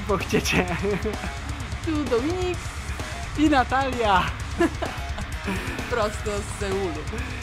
bo chcecie. Tu Dominik I Natalia. prosto z Seulu.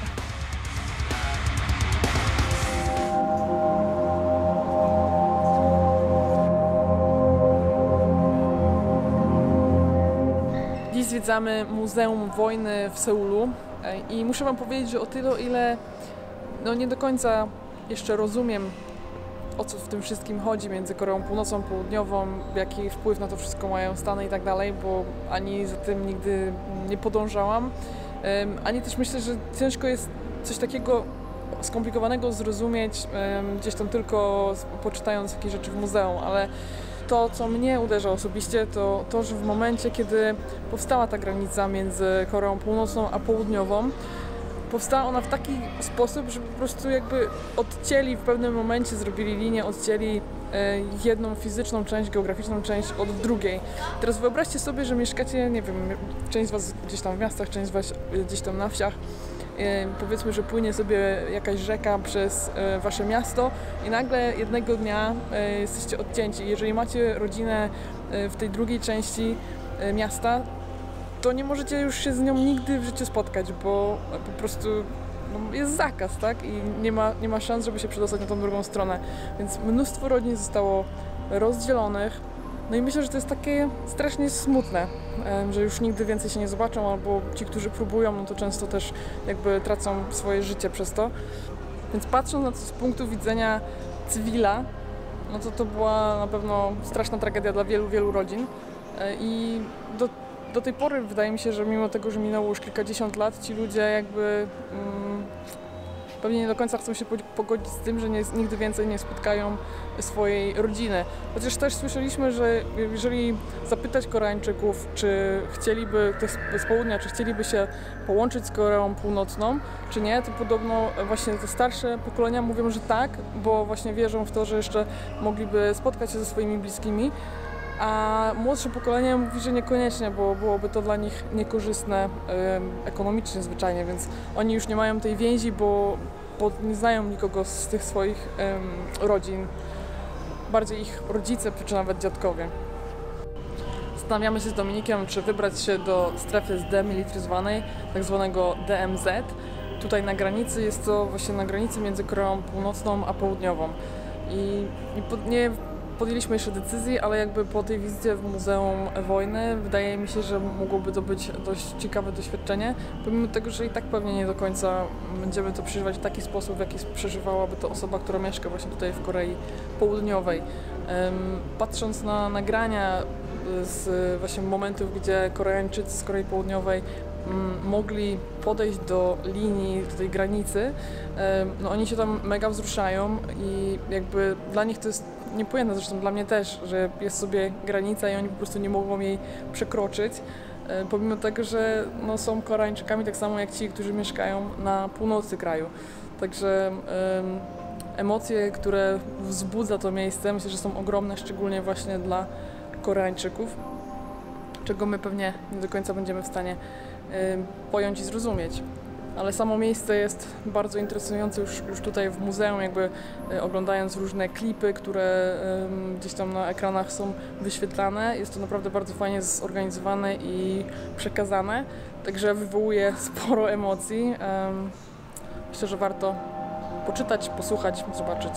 Dziś zwiedzamy Muzeum Wojny w Seulu i muszę wam powiedzieć, że o tyle, o ile nie do końca jeszcze rozumiem, o co w tym wszystkim chodzi między Koreą Północną, Południową, jaki wpływ na to wszystko mają Stany i tak dalej, bo ani za tym nigdy nie podążałam, ani też myślę, że ciężko jest coś takiego skomplikowanego zrozumieć gdzieś tam tylko poczytając jakieś rzeczy w muzeum, ale to, co mnie uderza osobiście, to, że w momencie, kiedy powstała ta granica między Koreą Północną a Południową, powstała ona w taki sposób, że po prostu jakby odcięli w pewnym momencie, zrobili linię, odcięli jedną fizyczną część, geograficzną część od drugiej. Teraz wyobraźcie sobie, że mieszkacie, nie wiem, część z was gdzieś tam w miastach, część z was gdzieś tam na wsiach. Powiedzmy, że płynie sobie jakaś rzeka przez wasze miasto i nagle jednego dnia jesteście odcięci. Jeżeli macie rodzinę w tej drugiej części miasta, to nie możecie już się z nią nigdy w życiu spotkać, bo po prostu jest zakaz, tak? I nie ma szans, żeby się przedostać na tą drugą stronę. Więc mnóstwo rodzin zostało rozdzielonych. No i myślę, że to jest takie strasznie smutne, że już nigdy więcej się nie zobaczą, albo ci, którzy próbują, no to często też jakby tracą swoje życie przez to. Więc patrząc na to z punktu widzenia cywila, no to była na pewno straszna tragedia dla wielu, wielu rodzin. I do tej pory wydaje mi się, że mimo tego, że minęło już kilkadziesiąt lat, ci ludzie jakby pewnie nie do końca chcą się pogodzić z tym, że nigdy więcej nie spotkają swojej rodziny. Chociaż też słyszeliśmy, że jeżeli zapytać Koreańczyków, czy chcieliby, z południa, czy chcieliby się połączyć z Koreą Północną, czy nie, to podobno właśnie te starsze pokolenia mówią, że tak, bo właśnie wierzą w to, że jeszcze mogliby spotkać się ze swoimi bliskimi. A młodsze pokolenie mówi, że niekoniecznie, bo byłoby to dla nich niekorzystne ekonomicznie zwyczajnie, więc oni już nie mają tej więzi, bo nie znają nikogo z tych swoich rodzin, bardziej ich rodzice czy nawet dziadkowie. Zastanawiamy się z Dominikiem, czy wybrać się do strefy zdemilitaryzowanej, tak zwanego DMZ. Tutaj na granicy, jest to właśnie na granicy między Koreą Północną a Południową. Nie podjęliśmy jeszcze decyzji, ale jakby po tej wizycie w Muzeum Wojny wydaje mi się, że mogłoby to być dość ciekawe doświadczenie, pomimo tego, że i tak pewnie nie do końca będziemy to przeżywać w taki sposób, w jaki przeżywałaby to osoba, która mieszka właśnie tutaj w Korei Południowej. Patrząc na nagrania z właśnie momentów, gdzie Koreańczycy z Korei Południowej mogli podejść do linii, do tej granicy, no oni się tam mega wzruszają i jakby dla nich to jest niepojęte, zresztą dla mnie też, że jest sobie granica i oni po prostu nie mogą jej przekroczyć, pomimo tego, że są Koreańczykami tak samo jak ci, którzy mieszkają na północy kraju. Także emocje, które wzbudza to miejsce, myślę, że są ogromne, szczególnie właśnie dla Koreańczyków, czego my pewnie nie do końca będziemy w stanie pojąć i zrozumieć. Ale samo miejsce jest bardzo interesujące już tutaj w muzeum, jakby oglądając różne klipy, które gdzieś tam na ekranach są wyświetlane. Jest to naprawdę bardzo fajnie zorganizowane i przekazane, także wywołuje sporo emocji. Myślę, że warto poczytać, posłuchać, zobaczyć.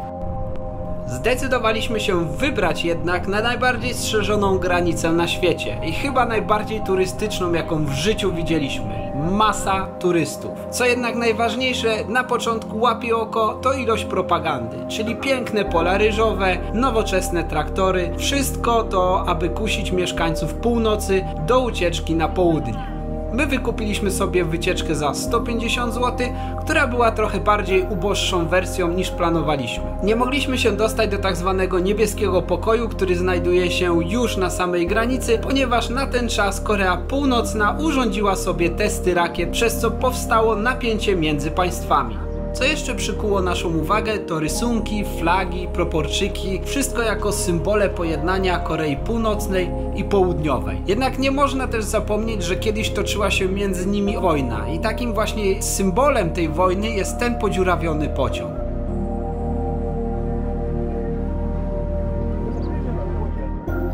Zdecydowaliśmy się wybrać jednak na najbardziej strzeżoną granicę na świecie i chyba najbardziej turystyczną, jaką w życiu widzieliśmy. Masa turystów. Co jednak najważniejsze, na początku łapie oko, to ilość propagandy, czyli piękne pola ryżowe, nowoczesne traktory, wszystko to, aby kusić mieszkańców północy do ucieczki na południe. My wykupiliśmy sobie wycieczkę za 150 zł, która była trochę bardziej uboższą wersją niż planowaliśmy. Nie mogliśmy się dostać do tak zwanego niebieskiego pokoju, który znajduje się już na samej granicy, ponieważ na ten czas Korea Północna urządziła sobie testy rakiet, przez co powstało napięcie między państwami. Co jeszcze przykuło naszą uwagę, to rysunki, flagi, proporczyki, wszystko jako symbole pojednania Korei Północnej i Południowej. Jednak nie można też zapomnieć, że kiedyś toczyła się między nimi wojna i takim właśnie symbolem tej wojny jest ten podziurawiony pociąg.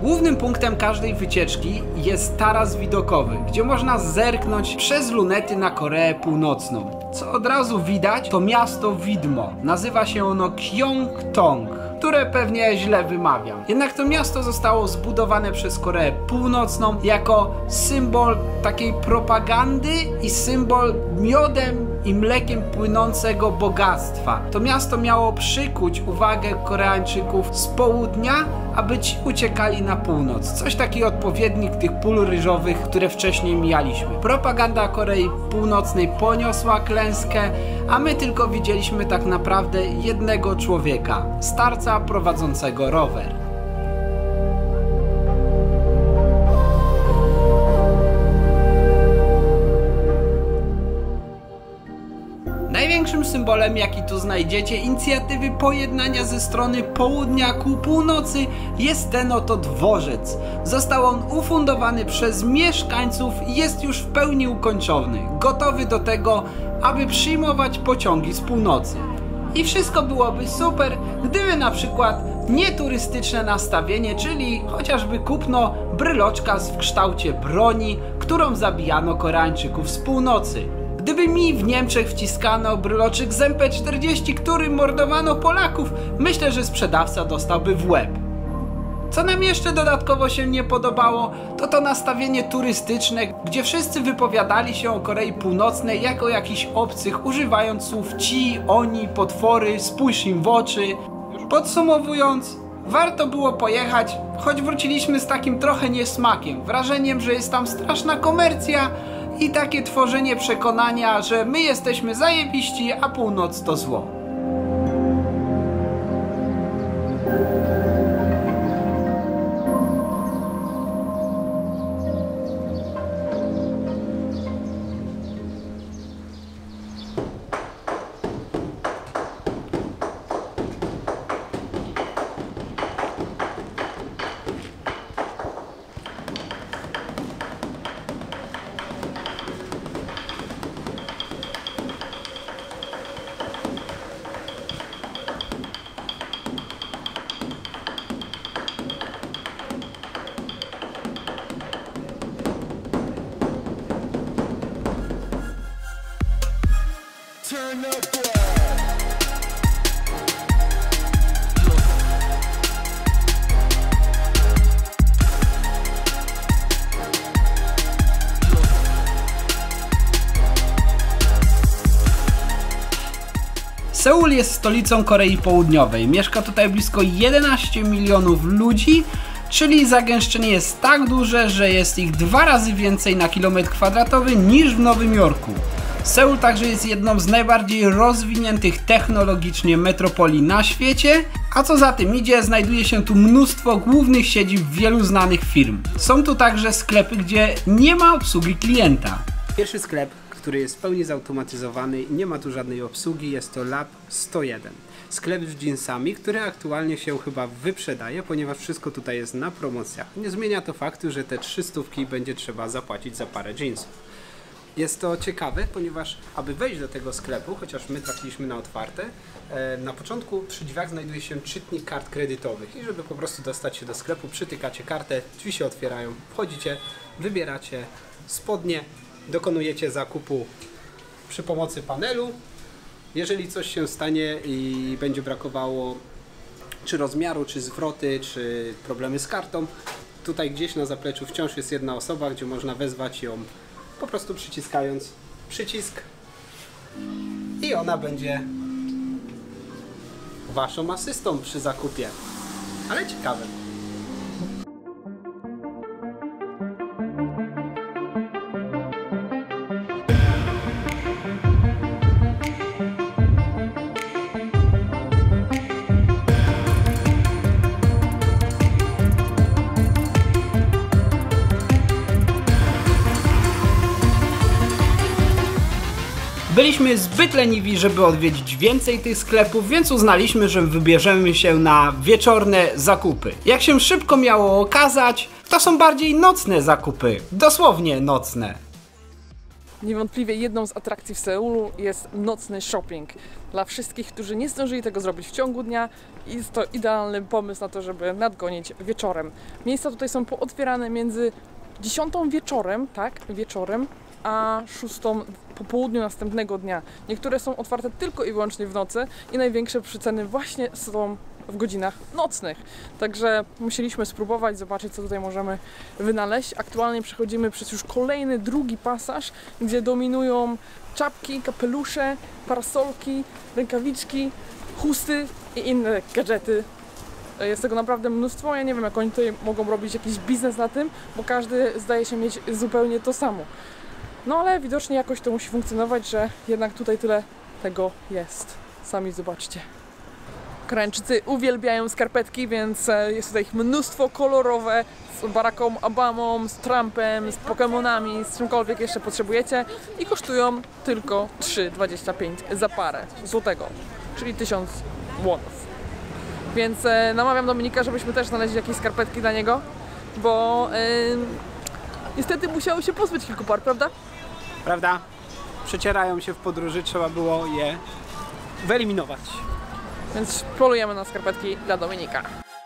Głównym punktem każdej wycieczki jest taras widokowy, gdzie można zerknąć przez lunety na Koreę Północną. Co od razu widać, to miasto widmo. Nazywa się ono Gyeongtong, które pewnie źle wymawiam. Jednak to miasto zostało zbudowane przez Koreę Północną jako symbol takiej propagandy i symbol miodem i mlekiem płynącego bogactwa. To miasto miało przykuć uwagę Koreańczyków z południa, aby ci uciekali na północ. Coś taki odpowiednik tych pól ryżowych, które wcześniej mijaliśmy. Propaganda Korei Północnej poniosła klęskę, a my tylko widzieliśmy tak naprawdę jednego człowieka, starca prowadzącego rower. Największym symbolem, jaki tu znajdziecie, inicjatywy pojednania ze strony południa ku północy, jest ten oto dworzec. Został on ufundowany przez mieszkańców i jest już w pełni ukończony, gotowy do tego, aby przyjmować pociągi z północy. I wszystko byłoby super, gdyby na przykład nie turystyczne nastawienie, czyli chociażby kupno bryloczka w kształcie broni, którą zabijano Koreańczyków z północy. Gdyby mi w Niemczech wciskano bryloczek z MP40, którym mordowano Polaków, myślę, że sprzedawca dostałby w łeb. Co nam jeszcze dodatkowo się nie podobało, to nastawienie turystyczne, gdzie wszyscy wypowiadali się o Korei Północnej jako jakichś obcych, używając słów ci, oni, potwory, spójrz im w oczy. Podsumowując, warto było pojechać, choć wróciliśmy z takim trochę niesmakiem, wrażeniem, że jest tam straszna komercja i takie tworzenie przekonania, że my jesteśmy zajebiści, a północ to zło. Seul jest stolicą Korei Południowej. Mieszka tutaj blisko 11 milionów ludzi, czyli zagęszczenie jest tak duże, że jest ich 2 razy więcej na kilometr kwadratowy niż w Nowym Jorku. Seul także jest jedną z najbardziej rozwiniętych technologicznie metropolii na świecie, a co za tym idzie, znajduje się tu mnóstwo głównych siedzib wielu znanych firm. Są tu także sklepy, gdzie nie ma obsługi klienta. Pierwszy sklep, który jest w pełni zautomatyzowany i nie ma tu żadnej obsługi, jest to Lab 101. Sklep z jeansami, który aktualnie się chyba wyprzedaje, ponieważ wszystko tutaj jest na promocjach. Nie zmienia to faktu, że te 300 będzie trzeba zapłacić za parę jeansów. Jest to ciekawe, ponieważ aby wejść do tego sklepu, chociaż my trafiliśmy na otwarte, na początku przy drzwiach znajduje się czytnik kart kredytowych i żeby po prostu dostać się do sklepu, przytykacie kartę, drzwi się otwierają, wchodzicie, wybieracie spodnie, dokonujecie zakupu przy pomocy panelu. Jeżeli coś się stanie i będzie brakowało czy rozmiaru, czy zwroty, czy problemy z kartą, tutaj gdzieś na zapleczu wciąż jest jedna osoba, gdzie można wezwać ją po prostu przyciskając przycisk i ona będzie waszą asystą przy zakupie. Ale ciekawe. Byliśmy zbyt leniwi, żeby odwiedzić więcej tych sklepów, więc uznaliśmy, że wybierzemy się na wieczorne zakupy. Jak się szybko miało okazać, to są bardziej nocne zakupy. Dosłownie nocne. Niewątpliwie jedną z atrakcji w Seulu jest nocny shopping. Dla wszystkich, którzy nie zdążyli tego zrobić w ciągu dnia, jest to idealny pomysł na to, żeby nadgonić wieczorem. Miejsca tutaj są pootwierane między 10 wieczorem, wieczorem, a 6 po południu następnego dnia. Niektóre są otwarte tylko i wyłącznie w nocy i największe przeceny właśnie są w godzinach nocnych. Także musieliśmy spróbować, zobaczyć, co tutaj możemy wynaleźć. Aktualnie przechodzimy przez już kolejny, drugi pasaż, gdzie dominują czapki, kapelusze, parasolki, rękawiczki, chusty i inne gadżety. Jest tego naprawdę mnóstwo. Ja nie wiem, jak oni tutaj mogą robić jakiś biznes na tym, bo każdy zdaje się mieć zupełnie to samo. No ale widocznie jakoś to musi funkcjonować, że jednak tutaj tyle tego jest. Sami zobaczcie. Koreańczycy uwielbiają skarpetki, więc jest tutaj ich mnóstwo kolorowe, z Baracką Obamą, z Trumpem, z Pokemonami, z czymkolwiek jeszcze potrzebujecie i kosztują tylko 3,25 za parę złotego, czyli 1000 wonów. Więc namawiam Dominika, żebyśmy też znaleźli jakieś skarpetki dla niego, bo niestety musiał się pozbyć kilku par, prawda? Prawda? Przecierają się w podróży, trzeba było je wyeliminować. Więc polujemy na skarpetki dla Dominika.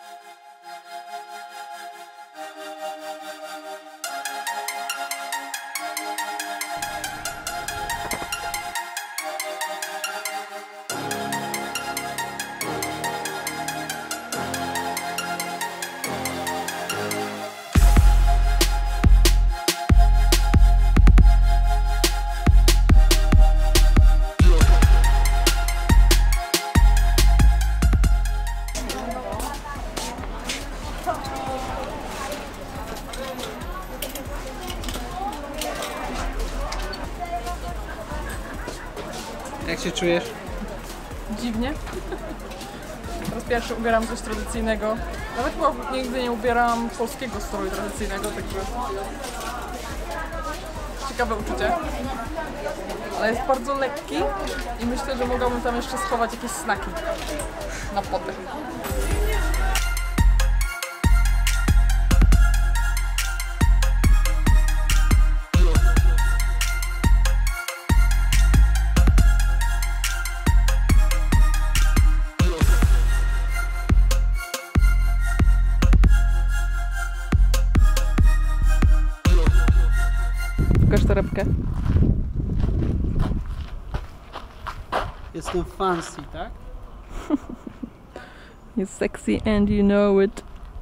Jak się czujesz? Dziwnie. Po raz pierwszy ubieram coś tradycyjnego. Nawet chyba nigdy nie ubieram polskiego stroju tradycyjnego, także ciekawe uczucie. Ale jest bardzo lekki i myślę, że mogłabym tam jeszcze schować jakieś snaki na potem. Pokaż torebkę. Jestem fancy, tak? Jest sexy and you know it.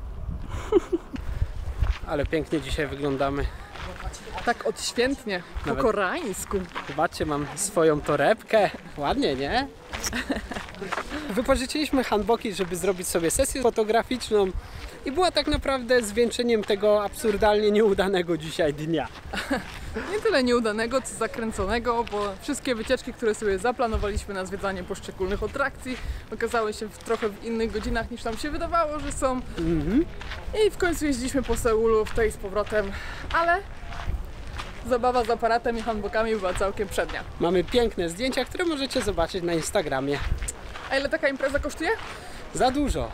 Ale pięknie dzisiaj wyglądamy. Tak odświętnie, po Nawet koreańsku. Zobaczcie, mam swoją torebkę. Ładnie, nie? Wypożyczyliśmy hanboki, żeby zrobić sobie sesję fotograficzną i była tak naprawdę zwieńczeniem tego absurdalnie nieudanego dzisiaj dnia. Nie tyle nieudanego, co zakręconego, bo wszystkie wycieczki, które sobie zaplanowaliśmy na zwiedzanie poszczególnych atrakcji, okazały się trochę w innych godzinach niż nam się wydawało, że są. I w końcu jeździliśmy po Seulu w tej z powrotem, ale zabawa z aparatem i handbokami była całkiem przednia. Mamy piękne zdjęcia, które możecie zobaczyć na Instagramie. A ile taka impreza kosztuje? Za dużo.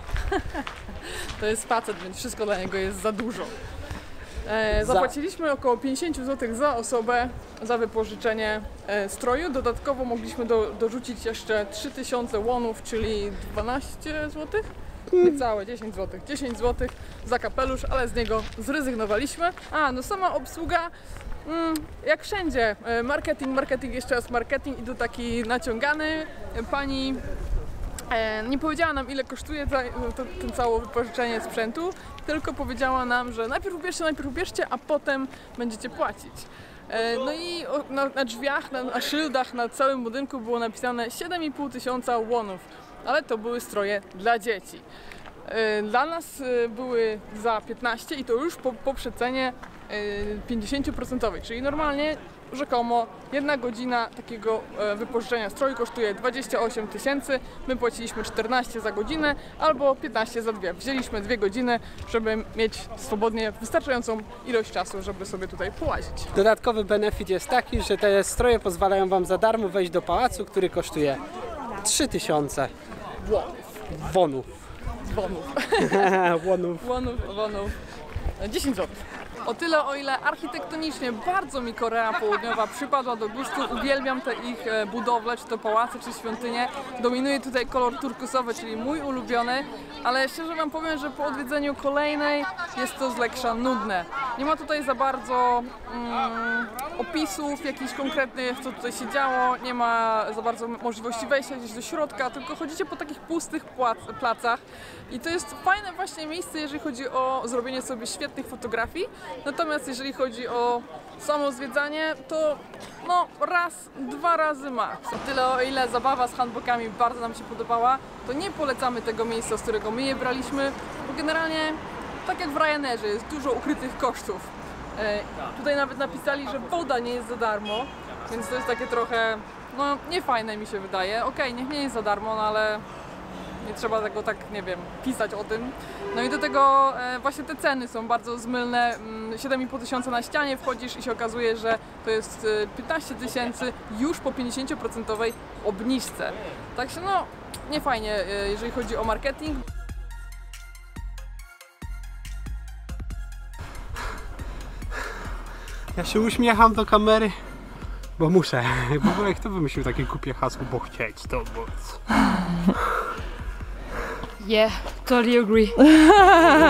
To jest facet, więc wszystko dla niego jest za dużo. Zapłaciliśmy około 50 zł za osobę za wypożyczenie stroju. Dodatkowo mogliśmy dorzucić jeszcze 3000 wonów, czyli 12 zł? Niecałe 10 zł. 10 zł za kapelusz, ale z niego zrezygnowaliśmy. No sama obsługa, jak wszędzie. Marketing, jeszcze raz marketing i tu taki naciągany. Pani nie powiedziała nam, ile kosztuje to całe wypożyczenie sprzętu, tylko powiedziała nam, że najpierw ubierzcie, a potem będziecie płacić. No i na drzwiach, na szyldach, na całym budynku było napisane 7500 wonów, ale to były stroje dla dzieci. Dla nas były za 15 i to już po przecenie 50%, czyli normalnie rzekomo 1 godzina takiego wypożyczenia stroju kosztuje 28 000, my płaciliśmy 14 za godzinę albo 15 za 2. Wzięliśmy 2 godziny, żeby mieć swobodnie wystarczającą ilość czasu, żeby sobie tutaj połazić. Dodatkowy benefit jest taki, że te stroje pozwalają Wam za darmo wejść do pałacu, który kosztuje 3000 wonów. Wonów. Wonów. Wonów. 10 zł. O tyle, o ile architektonicznie bardzo mi Korea Południowa przypadła do gustu, uwielbiam te ich budowle, czy to pałace, czy świątynie. Dominuje tutaj kolor turkusowy, czyli mój ulubiony, ale szczerze wam powiem, że po odwiedzeniu kolejnej jest to z lekka nudne. Nie ma tutaj za bardzo opisów jakichś konkretnych, co tutaj się działo, nie ma za bardzo możliwości wejścia gdzieś do środka, tylko chodzicie po takich pustych placach i to jest fajne właśnie miejsce, jeżeli chodzi o zrobienie sobie świetnych fotografii, natomiast jeżeli chodzi o samo zwiedzanie, to no raz, dwa razy max. O tyle, o ile zabawa z handbokami bardzo nam się podobała, to nie polecamy tego miejsca, z którego my je braliśmy, bo generalnie tak jak w Ryanerze jest dużo ukrytych kosztów. Tutaj nawet napisali, że woda nie jest za darmo, więc to jest takie trochę, no niefajne mi się wydaje. Okej, niech nie jest za darmo, no ale nie trzeba tego tak, nie wiem, pisać o tym. No i do tego właśnie te ceny są bardzo zmylne. 7,5 tysiąca na ścianie wchodzisz i się okazuje, że to jest 15 tysięcy już po 50% obniżce. Także no, nie fajnie, jeżeli chodzi o marketing. Ja się uśmiecham do kamery, bo muszę. W ogóle kto wymyślił takie głupie hasło, bo chcieć to móc? Yeah, totally agree.